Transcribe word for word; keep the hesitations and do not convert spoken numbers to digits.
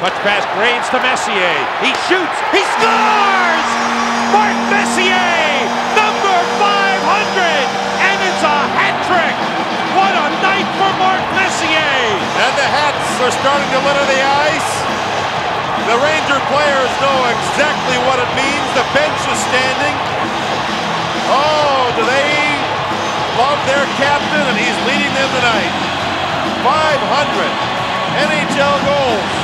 Touch pass, Graves to Messier. He shoots, he scores! Mark Messier, number five hundred, and it's a hat trick! What a night for Mark Messier! And the hats are starting to litter the ice. The Ranger players know exactly what it means. The bench is standing. Oh, do they love their captain, and he's leading them tonight. five hundred N H L goals.